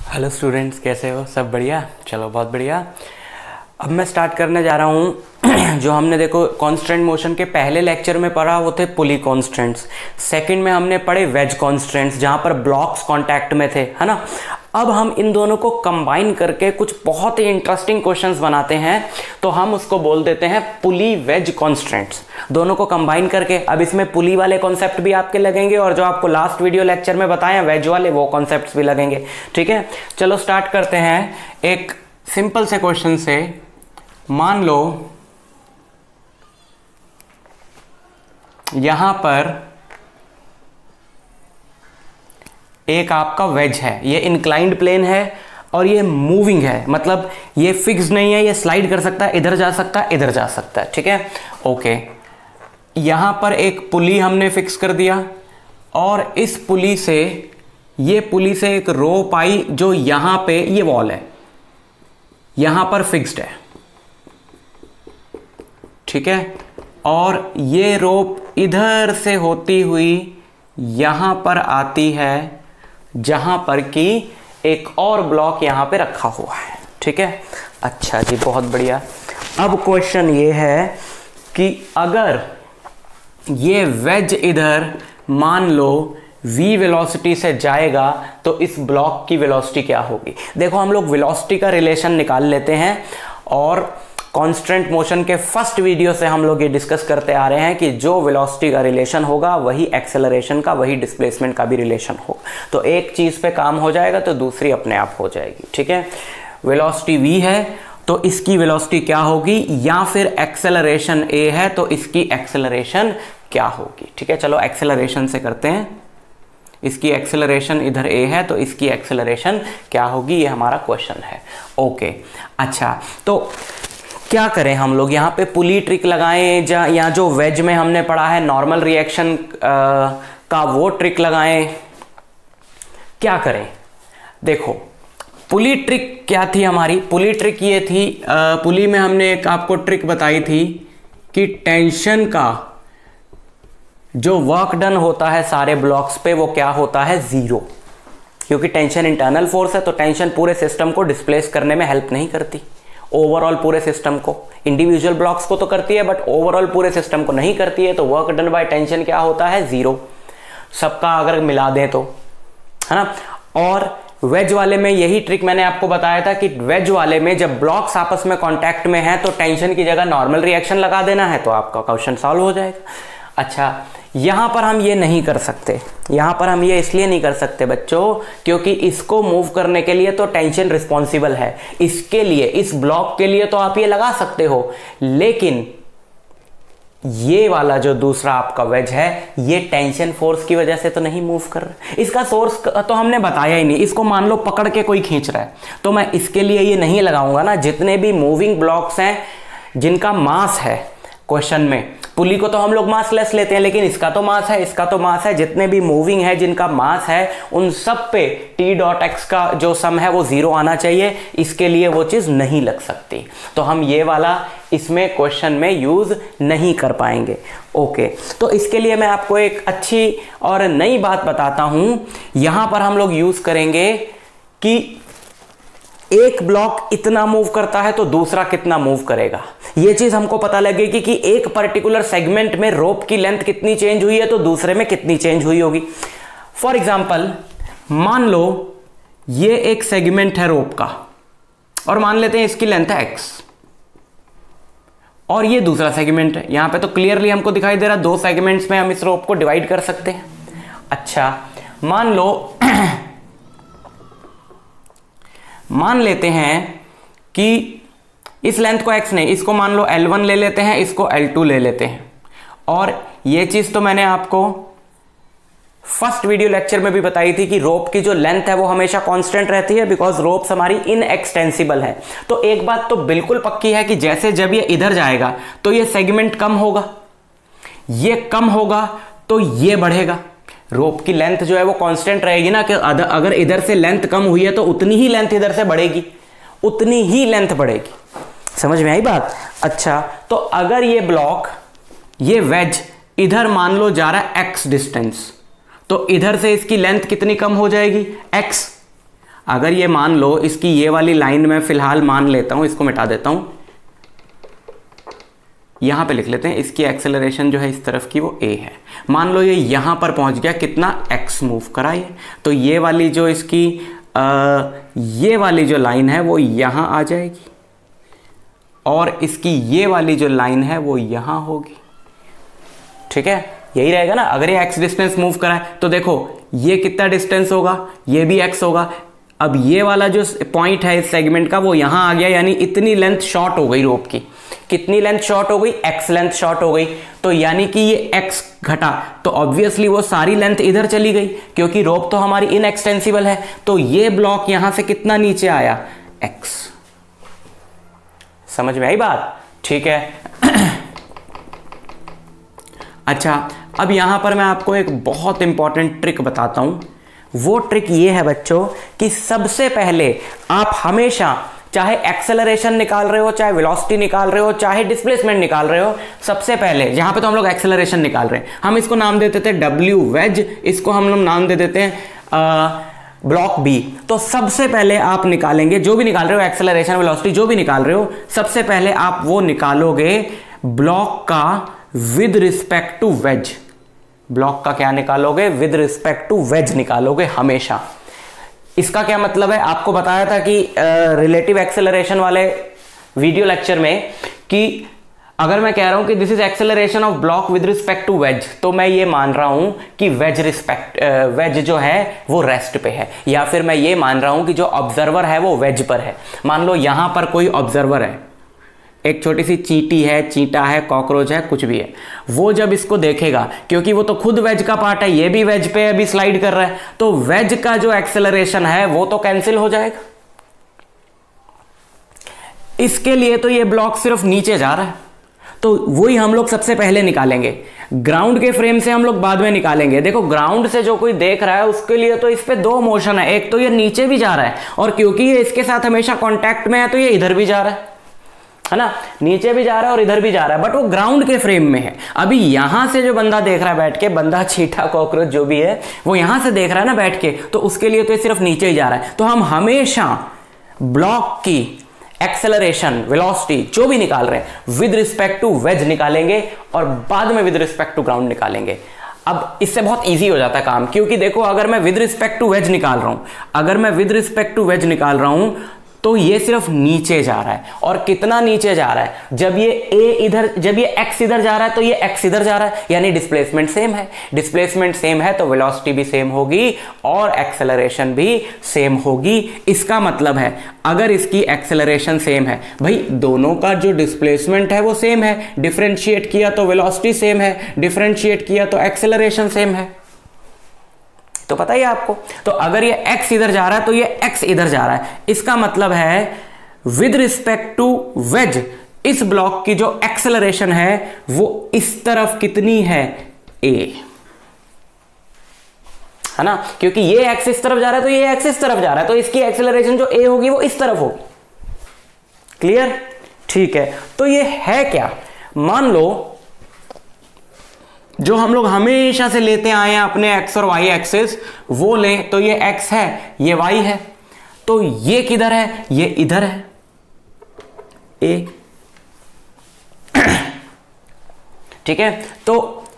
Hello students, कैसे हो? सब बढ़िया? चलो बहुत बढ़िया। अब मैं स्टार्ट करने जा रहा हूँ जो हमने देखो कांस्टेंट मोशन के पहले लेक्चर में पढ़ा वो थे पुली कांस्टेंट्स। सेकंड में हमने पढ़े वेज कांस्टेंट्स जहाँ पर ब्लॉक्स कांटेक्ट में थे, है ना। अब हम इन दोनों को कंबाइन करके कुछ बहुत ही इंटरेस्टिंग क्वेश्चंस बनाते हैं, तो हम उसको बोल देते हैं पुली वेज कांस्टेंट्स। दोनों को कंबाइन करके अब इसमें पुली वाले कॉन्सेप्ट भी आपके लगेंगे और जो आपको लास्ट वीडियो लेक्चर में बताए वेज वाले वो कॉन्सेप्ट्स भी लगेंगे। ठीक है, चलो स्टार्ट करते हैं एक सिंपल से क्वेश्चन से। मान लो यहां पर एक आपका वेज है, ये इंक्लाइंड प्लेन है और ये मूविंग है, मतलब ये फिक्स नहीं है, ये स्लाइड कर सकता है, इधर जा सकता है, इधर जा सकता है। ठीक है, ओके। यहां पर एक पुली हमने फिक्स कर दिया और इस पुली से ये पुली से एक रोप आई जो यहां पे ये वॉल है, यहां पर फिक्स्ड है। ठीक है, और ये रोप इधर से होती हुई यहां पर आती है जहां पर कि एक और ब्लॉक यहां पे रखा हुआ है। ठीक है, अच्छा जी, बहुत बढ़िया। अब क्वेश्चन ये है कि अगर ये वेज इधर मान लो v वेलोसिटी से जाएगा तो इस ब्लॉक की वेलोसिटी क्या होगी। देखो हम लोग वेलोसिटी का रिलेशन निकाल लेते हैं और कांस्टेंट मोशन के फर्स्ट वीडियो से हम लोग ये डिस्कस करते आ रहे हैं कि जो वेलोसिटी का रिलेशन होगा वही एक्सेलरेशन का, वही डिस्प्लेसमेंट का भी रिलेशन होगा। तो एक चीज पे काम हो जाएगा तो दूसरी अपने आप हो जाएगी। ठीक है, वेलोसिटी v है तो इसकी वेलोसिटी क्या होगी, या फिर एक्सेलरेशन a है तो इसकी एक्सेलरेशन क्या होगी। ठीक है, चलो एक्सेलरेशन से करते हैं। इसकी एक्सेलरेशन इधर a है तो इसकी एक्सेलरेशन क्या होगी, ये हमारा क्वेश्चन है। ओके, अच्छा तो क्या करें हम लोग, यहाँ पे पुली ट्रिक लगाएं या जो वेज में हमने पढ़ा है नॉर्मल रिएक्शन का वो ट्रिक लगाएं, क्या करें। देखो पुली ट्रिक क्या थी हमारी, पुली ट्रिक ये थी, पुली में हमने एक आपको ट्रिक बताई थी कि टेंशन का जो वर्क डन होता है सारे ब्लॉक्स पे वो क्या होता है, जीरो। क्योंकि टेंशन इंटरनल फोर्स है तो टेंशन पूरे सिस्टम को डिस्प्लेस करने में हेल्प नहीं करती, ओवरऑल पूरे सिस्टम को। इंडिविजुअल ब्लॉक्स को तो करती है बट ओवरऑल पूरे सिस्टम को नहीं करती है, तो वर्क डन बाय टेंशन क्या होता है, जीरो। सबका अगर मिला दें तो, है ना। और वेज वाले में यही ट्रिक मैंने आपको बताया था कि वेज वाले में जब ब्लॉक्स आपस में कांटेक्ट में है तो टेंशन की जगह नॉर्मल रिएक्शन लगा देना है तो आपका क्वेश्चन सॉल्व हो जाएगा। अच्छा, यहां पर हम ये नहीं कर सकते, यहां पर हम ये इसलिए नहीं कर सकते बच्चों क्योंकि इसको मूव करने के लिए तो टेंशन रिस्पॉन्सिबल है। इसके लिए, इस ब्लॉक के लिए तो आप ये लगा सकते हो, लेकिन ये वाला जो दूसरा आपका वेज है ये टेंशन फोर्स की वजह से तो नहीं मूव कर रहा। इसका सोर्स तो हमने बताया ही नहीं, इसको मान लो पकड़ के कोई खींच रहा है तो मैं इसके लिए ये नहीं लगाऊंगा ना। जितने भी मूविंग ब्लॉक्स हैं जिनका मास है, क्वेश्चन में पुली को तो हम लोग मास लेस लेते हैं लेकिन इसका तो मास है, इसका तो मास है, जितने भी मूविंग है जिनका मास है उन सब पे t डॉट x का जो सम है वो जीरो आना चाहिए। इसके लिए वो चीज नहीं लग सकती, तो हम ये वाला इसमें क्वेश्चन में यूज नहीं कर पाएंगे। ओके, तो इसके लिए मैं आपको एक अच्छी और नई बात बताता हूं। यहां पर हम लोग यूज करेंगे कि एक ब्लॉक इतना मूव करता है तो दूसरा कितना मूव करेगा। यह चीज हमको पता लगेगी कि एक पर्टिकुलर सेगमेंट में रोप की लेंथ कितनी चेंज हुई है तो दूसरे में कितनी चेंज हुई होगी। फॉर एग्जाम्पल मान लो ये एक सेगमेंट है रोप का और मान लेते हैं इसकी लेंथ है x और ये दूसरा सेगमेंट है। यहां पे तो क्लियरली हमको दिखाई दे रहा है दो सेगमेंट्स में हम इस रोप को डिवाइड कर सकते हैं। अच्छा, मान लेते हैं कि इस लेंथ को x नहीं, इसको मान लो L1 ले लेते हैं, इसको L2 ले लेते हैं। और ये चीज तो मैंने आपको फर्स्ट वीडियो लेक्चर में भी बताई थी कि रोप की जो लेंथ है वो हमेशा कांस्टेंट रहती है बिकॉज रोप्स हमारी इनएक्सटेंसिबल है। तो एक बात तो बिल्कुल पक्की है कि जैसे जब ये इधर जाएगा तो ये सेगमेंट कम होगा, ये कम होगा तो ये बढ़ेगा। रोप की लेंथ जो है वो कांस्टेंट रहेगी ना, कि अगर इधर से लेंथ कम हुई है तो उतनी ही लेंथ इधर से बढ़ेगी, उतनी ही लेंथ बढ़ेगी। समझ में आई बात। अच्छा, तो अगर ये ब्लॉक, ये वेज इधर मान लो जा रहा है x डिस्टेंस, तो इधर से इसकी लेंथ कितनी कम हो जाएगी, x। अगर ये मान लो इसकी ये वाली लाइन में फिलहाल मान लेता हूं, इसको मिटा देता हूं, यहां पे लिख लेते हैं इसकी एक्सेलरेशन जो है इस तरफ की वो a है। मान लो ये यहां पर पहुंच गया, कितना x मूव करा ये, तो ये वाली जो इसकी ये वाली जो लाइन है वो यहां आ जाएगी और इसकी ये वाली जो लाइन है वो यहां होगी। ठीक है, यही रहेगा ना। अगर ये x डिस्टेंस मूव करा है तो देखो ये कितना डिस्टेंस होगा, ये भी x होगा। अब ये वाला जो पॉइंट है इस सेगमेंट का वो यहां आ गया, यानी इतनी लेंथ शॉर्ट हो गई रोप की। कितनी लेंथ शॉर्ट हो गई? x लेंथ शॉर्ट हो गई। तो यानी कि ये x घटा तो ऑब्वियसली वो सारी लेंथ इधर चली गई, क्योंकि रोप तो हमारी इनएक्सटेंसिबल है। तो ये ब्लॉक यहां से कितना नीचे आया? x। समझ में आई बात? ठीक है। अच्छा, अब यहां पर मैं आपको एक बहुत इंपॉर्टेंट ट्रिक बताता हूं। वो ट्रिक ये है बच्चों कि सबसे पहले आप हमेशा चाहे एक्सेलरेशन निकाल रहे हो, चाहे वेलोसिटी निकाल रहे हो, चाहे डिस्प्लेसमेंट निकाल रहे हो, सबसे पहले यहां पे तो हम लोग एक्सेलरेशन निकाल रहे हैं, हम इसको नाम दे देते हैं W वेज, इसको हम लोग नाम दे देते हैं ब्लॉक बी। तो सबसे पहले आप निकालेंगे, जो भी निकाल रहे हो एक्सेलरेशन वेलोसिटी जो भी निकाल रहे हो, सबसे पहले आप वो निकालोगे ब्लॉक का with respect to wedge. Block का क्या निकालोगे? विद रिस्पेक्ट टू वेज निकालोगे हमेशा। इसका क्या मतलब है? आपको बताया था कि रिलेटिव एक्सेलरेशन वाले वीडियो लेक्चर में कि अगर मैं कह रहा हूं कि this is acceleration of block with respect to wedge, तो मैं ये मान रहा हूं कि वेज जो है वो रेस्ट पे है, या फिर मैं ये मान रहा हूं कि जो ऑब्जर्वर है वो वेज पर है। मान लो यहां पर कोई ऑब्जर्वर है, एक छोटी सी चींटी है, चींटा है, कॉकरोच है, कुछ भी है, वो जब इसको देखेगा, क्योंकि वो तो खुद वेज का पार्ट है, ये भी वेज पे अभी स्लाइड कर रहा है, तो वेज का जो एक्सेलरेशन है वो तो कैंसिल हो जाएगा। इसके लिए तो ये ब्लॉक सिर्फ नीचे जा रहा है, तो वही हम लोग सबसे पहले निकालेंगे। ग्राउंड के फ्रेम से हम लोग बाद में निकालेंगे। देखो ग्राउंड से जो कोई देख रहा है उसके लिए तो इस पे दो मोशन है, एक तो ये नीचे भी जा रहा है, और क्योंकि ये इसके साथ हमेशा कांटेक्ट में है तो ये इधर भी जा रहा है ना, नीचे भी जा रहा है और इधर भी जा रहा है, बट वो ग्राउंड के फ्रेम में है। अभी यहां से जो बंदा देख रहा है बैठ के, बंदा, चींटा, कॉकरोच जो भी है, वो यहां से देख रहा है ना बैठ के, तो उसके लिए तो ये सिर्फ नीचे ही जा रहा है। तो हम हमेशा ब्लॉक की एक्सेलरेशन वेलोसिटी जो भी निकाल रहे हैं विद रिस्पेक्ट टू वेज निकालेंगे और बाद में विद रिस्पेक्ट टू ग्राउंड निकालेंगे। अब इससे बहुत इजी हो जाता है काम, क्योंकि देखो अगर मैं विद रिस्पेक्ट टू वेज निकाल रहा हूं, अगर मैं विद रिस्पेक्ट टू वेज निकाल रहा हूं तो ये सिर्फ नीचे जा रहा है। और कितना नीचे जा रहा है? जब ये x इधर जा रहा है तो ये x इधर जा रहा है, यानी डिस्प्लेसमेंट सेम है। डिस्प्लेसमेंट सेम है तो वेलोसिटी भी सेम होगी और एक्सेलरेशन भी सेम होगी। इसका मतलब है अगर इसकी एक्सेलरेशन सेम है, भाई दोनों का जो डिस्प्लेसमेंट है वो सेम है, डिफरेंशिएट किया तो वेलोसिटी सेम है, डिफरेंशिएट किया तो एक्सेलरेशन सेम है। तो पता ही आपको, तो अगर ये x इधर जा रहा है तो ये x इधर जा रहा है। इसका मतलब है विद रिस्पेक्ट टू वेज इस ब्लॉक की जो एक्सेलरेशन है वो इस तरफ कितनी है? a, है ना, क्योंकि ये x इस तरफ जा रहा है तो ये x इस तरफ जा रहा है, तो इसकी एक्सेलरेशन जो a होगी वो इस तरफ होगी। क्लियर? ठीक है, तो ये है क्या? मान लो जो हम लोग हमेशा से लेते आए हैं अपने x और y एक्सिस, वो लें तो ये x है, ये y है, तो ये किधर है? ये इधर है, a। ठीक है, तो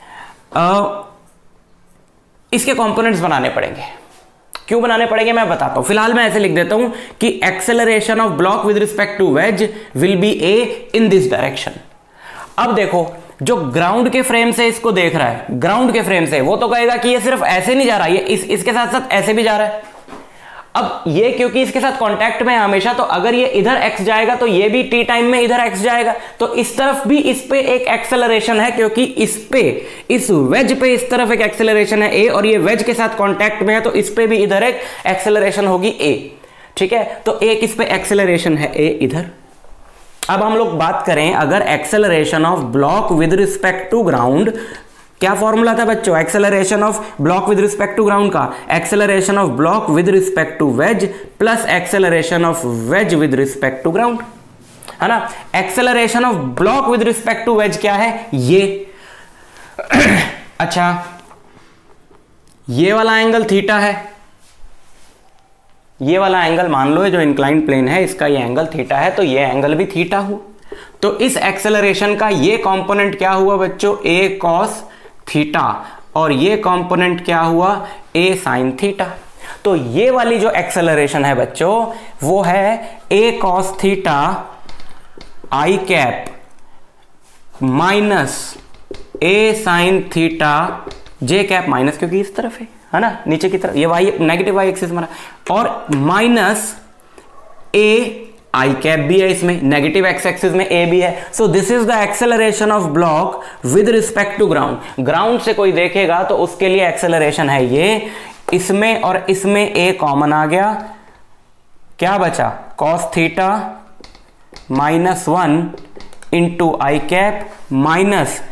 इसके कंपोनेंट्स बनाने पड़ेंगे। क्यों बनाने पड़ेंगे मैं बताता हूं। फिलहाल मैं ऐसे लिख देता हूं कि acceleration of block with respect to wedge will be a in this direction. अब देखो जो ग्राउंड के फ्रेम से इसको देख रहा है, ग्राउंड के फ्रेम से, वो तो कहेगा कि ये सिर्फ ऐसे नहीं जा रहा, ये इसके साथ साथ ऐसे भी जा रहा है। अब ये क्योंकि इसके साथ कांटेक्ट में है हमेशा, तो अगर ये इधर x जाएगा तो ये भी t टाइम में इधर x जाएगा, तो इस तरफ भी इस पे एक एक्सेलरेशन है, क्योंकि इस पे, इस वेज पे इस तरफ एक एक्सेलरेशन है a, और ये वेज के साथ कांटेक्ट में है तो इस पे भी इधर एक एक्सेलरेशन होगी a। ठीक है, तो एक इस पे एक्सेलरेशन है a इधर। अब हम लोग बात करें अगर acceleration of block with respect to ground, क्या फॉर्मूला था बच्चों acceleration of block with respect to ground का? Acceleration of block with respect to wedge plus acceleration of wedge with respect to ground, है ना। Acceleration of block with respect to wedge क्या है? ये अच्छा, ये वाला एंगल थीटा है, ये वाला एंगल मान लो जो इंक्लाइंड प्लेन है इसका ये एंगल थीटा है, तो ये एंगल भी थीटा हुआ। तो इस एक्सेलरेशन का ये कंपोनेंट क्या हुआ बच्चों, a cos थीटा, और ये कंपोनेंट क्या हुआ, a sin थीटा। तो ये वाली जो एक्सेलरेशन है बच्चों वो है a cos theta i cap minus a sin theta j cap, minus क्योंकि इस तरफ है ना, नीचे की तरफ, ये वाई नेगेटिव वाई एक्सिस माना, और माइनस a आई कैप भी है, इसमें नेगेटिव एक्स एक्सिस में ए भी है। So this is the acceleration of block with respect to ground. Ground से कोई देखेगा तो उसके लिए एक्सेलरेशन है ये, इसमें और इसमें ए कॉमन आ गया, क्या बचा, cos theta minus 1 into i cap minus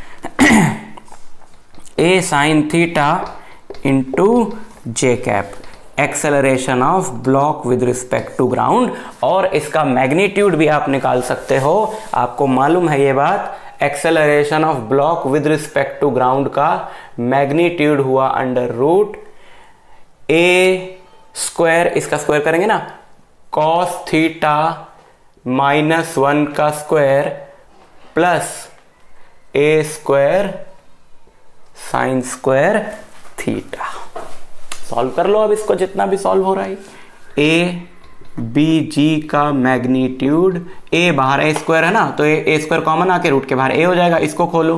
a sine theta into j cap, acceleration of block with respect to ground. और इसका मैग्नीट्यूड भी आप निकाल सकते हो, आपको मालूम है ये बात, acceleration of block with respect to ground का मैग्नीट्यूड हुआ अंडर रूट ए स्क्वायर, इसका स्क्वायर करेंगे ना, कॉस थीटा माइनस 1 का square plus a square sine square theta. Solve कर लो अब इसको, जितना भी सॉल्व हो रहा है। ए बी जी का मैग्नीट्यूड, ए बाहर ए स्क्वायर है ना, तो ए स्क्वायर कॉमन आके रूट के बाहर ए हो जाएगा, इसको खोलो,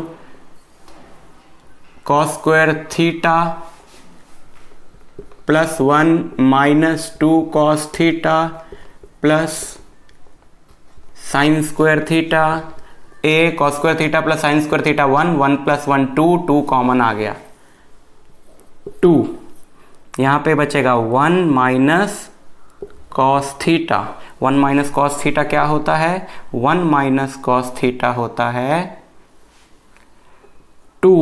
cos square theta plus 1 minus 2 cos theta plus sine square theta, a cos square theta plus sine square theta 1, 1 plus 1 2, 2 common आ गया 2, यहां पे बचेगा 1 minus cos theta. 1 minus cos theta क्या होता है, 1 माइनस कॉस थीटा होता है 2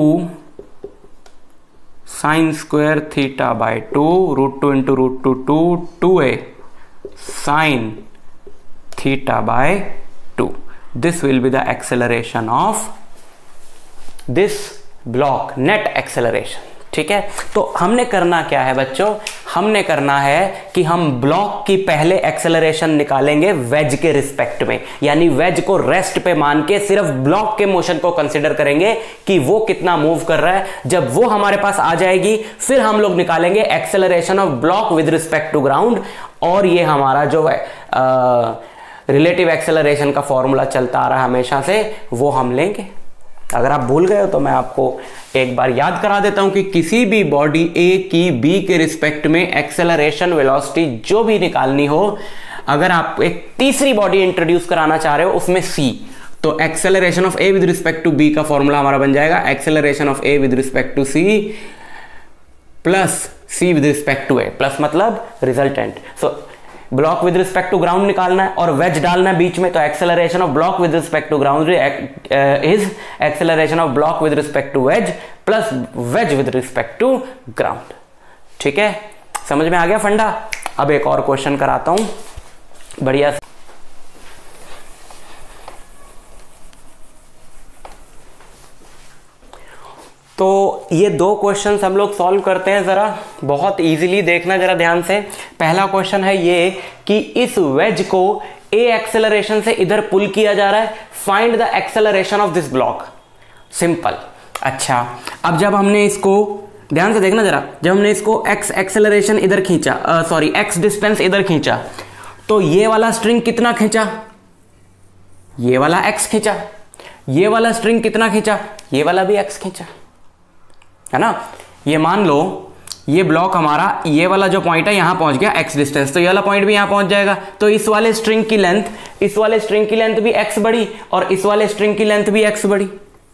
sine square theta by 2, root 2 into root 2 2, 2a sine theta by 2। This will be the acceleration of this block, net acceleration. ठीक है, तो हमने करना क्या है बच्चों, हमने करना है कि हम ब्लॉक की पहले एक्सेलरेशन निकालेंगे वेज के रिस्पेक्ट में, यानी वेज को रेस्ट पे मान के सिर्फ ब्लॉक के मोशन को कंसीडर करेंगे कि वो कितना मूव कर रहा है। जब वो हमारे पास आ जाएगी फिर हम लोग निकालेंगे acceleration of block with respect to ground, और ये हमारा जो रिलेटिव एक्सेलरेशन का फॉर्मूला चलता आ रहा है हमेशा से, वो हम लेंगे। अगर आप भूल गए हो तो मैं आपको एक बार याद करा देता हूं कि किसी भी बॉडी ए की बी के रिस्पेक्ट में एक्सेलरेशन वेलोसिटी जो भी निकालनी हो, अगर आप एक तीसरी बॉडी इंट्रोड्यूस कराना चाह रहे हो उसमें सी, तो acceleration of A with respect to B का फॉर्मूला हमारा बन जाएगा acceleration of A with respect to C plus C with respect to A, plus मतलब resultant. So block with respect to ground निकालना है और वेज डालना है बीच में, तो acceleration of block with respect to ground is acceleration of block with respect to wedge plus wedge with respect to ground. ठीक है, समझ में आ गया फंडा। अब एक और क्वेश्चन कराता हूं बढ़िया। तो ये दो क्वेश्चंस हम लोग सॉल्व करते हैं, जरा बहुत इजीली देखना जरा ध्यान से। पहला क्वेश्चन है ये कि इस वेज को ए एक्सेलरेशन से इधर पुल किया जा रहा है, find the acceleration of this block. Simple. अच्छा, अब जब हमने इसको ध्यान से देखना जरा, जब हमने इसको एक्स एक्सेलरेशन इधर खींचा, सॉरी एक्स डिस्टेंस इधर खींचा, तो ये वाला स्ट्रिंग कितना खींचा, ये वाला एक्स खींचा, ये वाला स्ट्रिंग कितना खींचा, ये वाला भी एक्स खींचा, है ना। ये मान लो ये ब्लॉक हमारा, ये वाला जो पॉइंट है यहां पहुंच गया एक्स डिस्टेंस, तो ये वाला पॉइंट भी यहां पहुंच जाएगा, तो इस वाले स्ट्रिंग की लेंथ, इस वाले स्ट्रिंग की लेंथ भी एक्स बढ़ी और इस वाले स्ट्रिंग की लेंथ भी एक्स बढ़ी।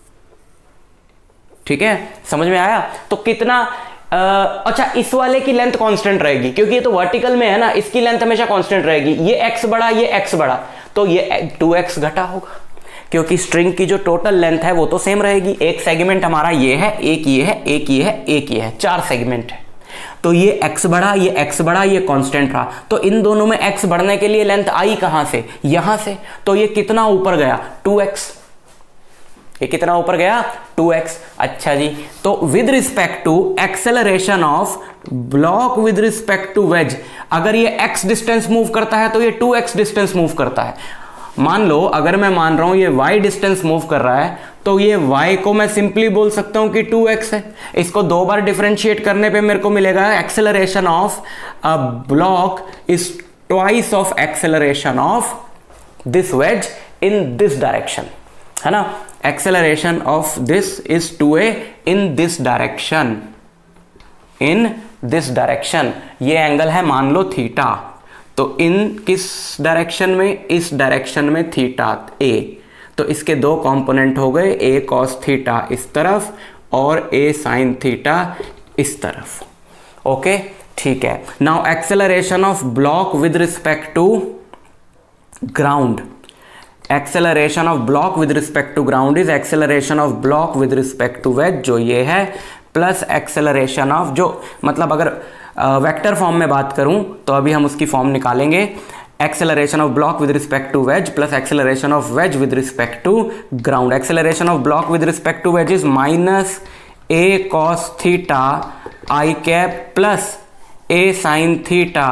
ठीक है, समझ में आया। तो कितना अच्छा, इस वाले की लेंथ कांस्टेंट रहेगी क्योंकि ये तो वर्टिकल में है ना, इसकी लेंथ हमेशा कांस्टेंट रहेगी। ये एक्स बढ़ा, ये एक्स बढ़ा, तो ये 2x घटा होगा क्योंकि स्ट्रिंग की जो टोटल लेंथ है वो तो सेम रहेगी। एक सेगमेंट हमारा ये है, एक ये है, एक ये है, एक ये है, 4 सेगमेंट है। तो ये x बढ़ा, ये x बढ़ा, ये कांस्टेंट रहा, तो इन दोनों में x बढ़ने के लिए लेंथ आई कहां से, यहां से, तो ये कितना ऊपर गया 2x। ये कितना ऊपर गया 2x। अच्छा जी, तो with respect to acceleration of block with respect to wedge, अगर ये x डिस्टेंस मूव करता है तो ये 2x डिस्टेंस मूव करता है। मान लो अगर मैं मान रहा हूं ये y डिस्टेंस मूव कर रहा है तो ये y को मैं सिंपली बोल सकता हूं कि 2x है। इसको दो बार डिफरेंशिएट करने पे मेरे को मिलेगा acceleration of a block is twice of acceleration of this wedge in this direction, है ना। Acceleration of this is 2a in this direction, in this direction. ये एंगल है मान लो थीटा, तो इन किस डायरेक्शन में, इस डायरेक्शन में थीटा a, तो इसके दो कंपोनेंट हो गए, a cos थीटा इस तरफ और a sin थीटा इस तरफ। ओके ठीक है। Now acceleration of block with respect to ground, acceleration of block with respect to ground is acceleration of block with respect to wedge, जो ये है, प्लस एक्सेलरेशन ऑफ, जो मतलब अगर वेक्टर फॉर्म में बात करूं तो अभी हम उसकी फॉर्म निकालेंगे, acceleration of block with respect to wedge plus acceleration of wedge with respect to ground. Acceleration of block with respect to wedge is minus a cos theta i cap plus a sin theta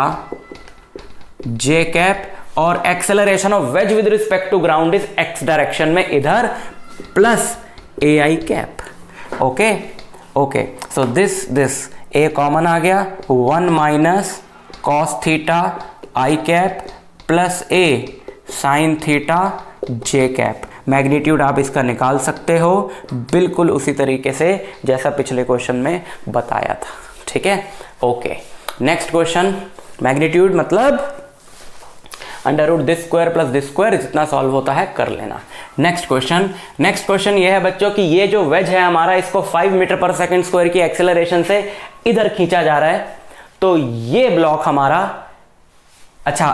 j cap, और acceleration of wedge with respect to ground is x direction में इधर plus a i cap. Okay okay, so this a common आ गया, 1 minus cos theta i cap plus a sine theta j cap. Magnitude आप इसका निकाल सकते हो बिल्कुल उसी तरीके से जैसा पिछले क्वेश्चन में बताया था, ठीक है। ओके, नेक्स्ट क्वेश्चन, मैग्नीट्यूड मतलब under root this square plus this square, जितना सॉल्व होता है कर लेना। नेक्स्ट क्वेश्चन ये है बच्चों कि ये जो वेज है हमारा, इसको 5 मीटर पर सेकंड स्क्वायर की एक्सेलरेशन से इधर खींचा जा रहा है, तो ये ब्लॉक हमारा, अच्छा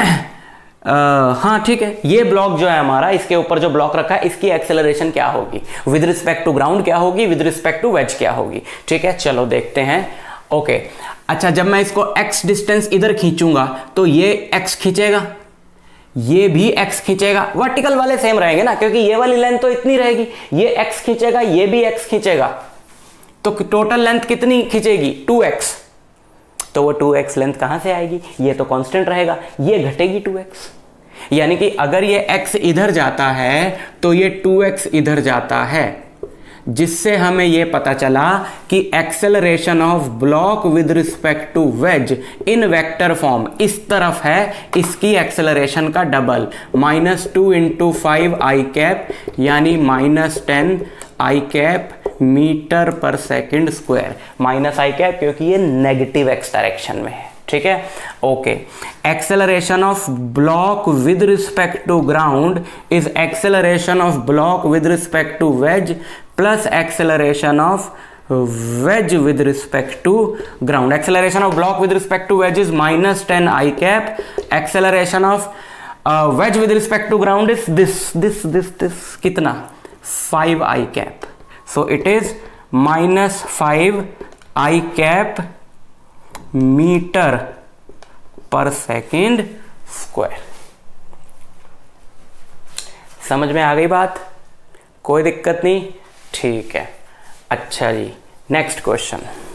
हाँ ठीक है, ये ब्लॉक जो है हमारा, इसके ऊपर जो ब्लॉक रखा है, इसकी एक्सेलरेशन क्या होगी, विद रिस्पेक्ट टू ग्राउंड क्या होगी, विद रिस्पेक्ट टू वेज क्या होगी, ठीक है। चलो देखते हैं। ओके अच्छा, जब मैं इसको x डिस्टेंस इधर खींचूंगा तो ये x खींचेगा, ये भी x खींचेगा, वर्टिकल वाले सेम रहेंगे ना, क्योंकि ये वाली लेंथ तो इतनी रहेगी, ये x खींचेगा, ये भी x खींचेगा, तो टोटल लेंथ कितनी खींचेगी 2x, तो वो 2x लेंथ कहां से आएगी, ये तो कांस्टेंट रहेगा, ये घटेगी 2x, यानी कि अगर ये x इधर जाता है तो ये 2x इधर जाता है, जिससे हमें ये पता चला कि acceleration of block with respect to wedge in vector form इस तरफ है, इसकी एक्सेलरेशन का डबल, -2 × 5 आई कैप, यानी -10 i cap metre per second square, minus i cap क्योंकि ये नेगेटिव एक्स डायरेक्शन में है, ठीक है। Okay, acceleration of block with respect to ground is acceleration of block with respect to wedge plus acceleration of wedge with respect to ground. Acceleration of block with respect to wedge is -10 I cap. Acceleration of wedge with respect to ground is this कितना 5 I cap. So it is -5 I cap metre per second square. समझ में आ गई बात, कोई दिक्कत नहीं, ठीक है। अच्छा जी, नेक्स्ट क्वेश्चन,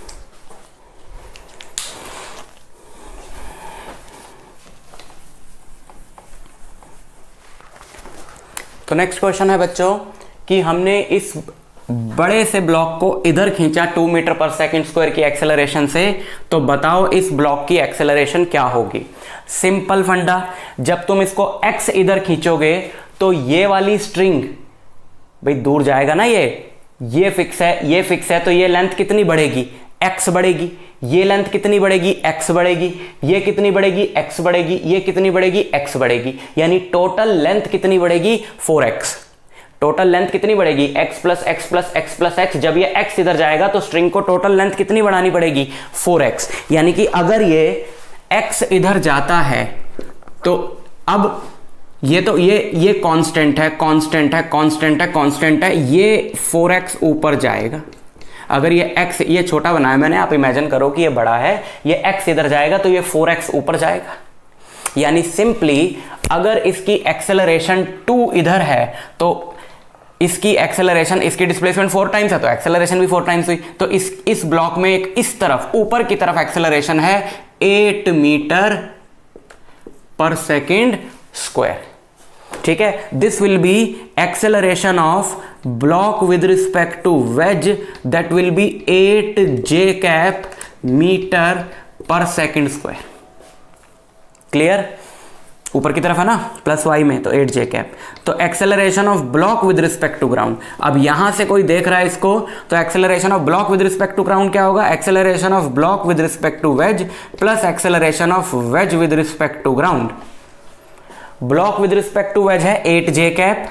तो नेक्स्ट क्वेश्चन है बच्चों कि हमने इस बड़े से ब्लॉक को इधर खींचा 2 मीटर पर सेकंड स्क्वायर की एक्सेलरेशन से, तो बताओ इस ब्लॉक की एक्सेलरेशन क्या होगी। सिंपल फंडा, जब तुम इसको x इधर खींचोगे तो ये वाली स्ट्रिंग भाई दूर जाएगा ना, ये फिक्स है, ये फिक्स है, तो ये लेंथ कितनी बढ़ेगी, x बढ़ेगी, ये लेंथ कितनी बढ़ेगी, x बढ़ेगी, ये कितनी बढ़ेगी, x बढ़ेगी, ये कितनी बढ़ेगी, x बढ़ेगी, यानी टोटल लेंथ कितनी बढ़ेगी 4x। टोटल लेंथ कितनी बढ़ेगी x plus x plus x plus x. जब ये x इधर जाएगा तो स्ट्रिंग को टोटल लेंथ कितनी बढ़ानी पड़ेगी 4x, यानी कि अगर ये x इधर जाता है तो अब ये तो ये कांस्टेंट है, कांस्टेंट है, कांस्टेंट है, कांस्टेंट है, ये 4x ऊपर जाएगा। अगर ये x, ये छोटा बनाया मैंने, आप इमेजिन करो कि ये बड़ा है, ये x इधर जाएगा तो ये 4x ऊपर जाएगा। यानी सिंपली अगर इसकी एक्सेलरेशन 2 इधर है तो इसकी एक्सेलरेशन, इसकी डिस्प्लेसमेंट 4 टाइम्स है तो एक्सेलरेशन भी 4 टाइम्स हुई। तो इस ब्लॉक में एक इस तरफ ऊपर की तरफ एक्सेलरेशन है 8 मीटर पर सेकेंड स्क्वायर। ठीक है, this will be acceleration of block with respect to wedge that will be 8 j cap metre per second square. Clear? ऊपर की तरफ है ना प्लस वाई में, तो 8 जे कैप। तो acceleration of block with respect to ground, अब यहां से कोई देख रहा है इसको, तो acceleration of block with respect to ground क्या होगा? Acceleration of block with respect to wedge plus acceleration of wedge with respect to ground. Block with respect to wedge है 8 j cap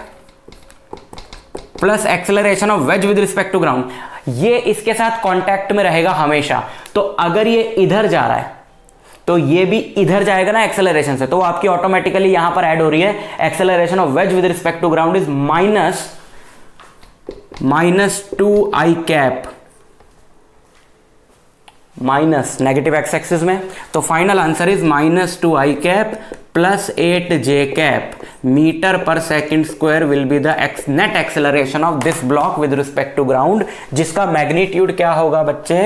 plus acceleration of wedge with respect to ground. ये इसके साथ contact में रहेगा हमेशा, तो अगर ये इधर जा रहा है तो ये भी इधर जाएगा ना एक्सेलरेशन से, तो आपकी ऑटोमेटिकली यहां पर ऐड हो रही है acceleration of wedge with respect to ground is -2i cap minus negative x axis में। तो final answer is -2i cap plus 8 j cap metre per second square will be the net acceleration of this block with respect to ground, जिसका magnitude क्या होगा बच्चे?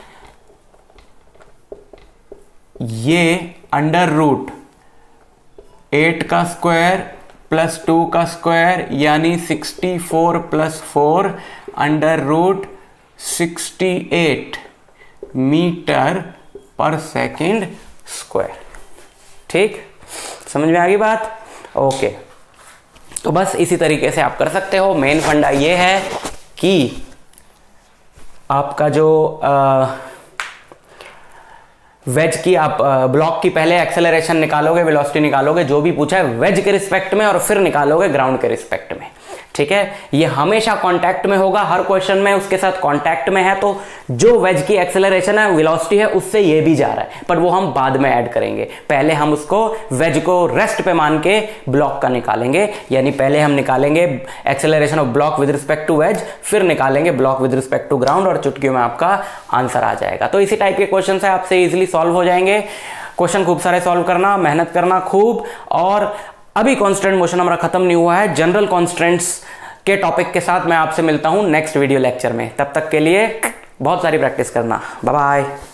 ये under root 8 का square plus 2 का square यानी 64 plus 4 under root 68 metre per second square. ठीक, समझ में आ गई बात? ओके, तो बस इसी तरीके से आप कर सकते हो। मेन फंडा ये है कि आपका जो वेज की आप ब्लॉक की पहले एक्सेलरेशन निकालोगे, वेलोसिटी निकालोगे, जो भी पूछा है वेज के रिस्पेक्ट में, और फिर निकालोगे ग्राउंड के रिस्पेक्ट में। ठीक है, ये हमेशा कांटेक्ट में होगा, हर क्वेश्चन में उसके साथ कांटेक्ट में है, तो जो वेज की एक्सेलरेशन है, वेलोसिटी है, उससे ये भी जा रहा है, पर वो हम बाद में ऐड करेंगे। पहले हम उसको वेज को रेस्ट पे मान के ब्लॉक का निकालेंगे, यानी पहले हम निकालेंगे acceleration of block with respect to wedge, फिर निकालेंगे block with respect to ground, और चुटकियों में आपका आंसर आ जाएगा। तो इसी टाइप के क्वेश्चन है, आपसे इजिली सॉल्व हो जाएंगे। क्वेश्चन खूब सारे सॉल्व करना, मेहनत करना खूब। और अभी कांस्टेंट मोशन हमारा खत्म नहीं हुआ है, जनरल कांस्टेंट्स के टॉपिक के साथ मैं आपसे मिलता हूं नेक्स्ट वीडियो लेक्चर में। तब तक के लिए बहुत सारी प्रैक्टिस करना। Bye bye.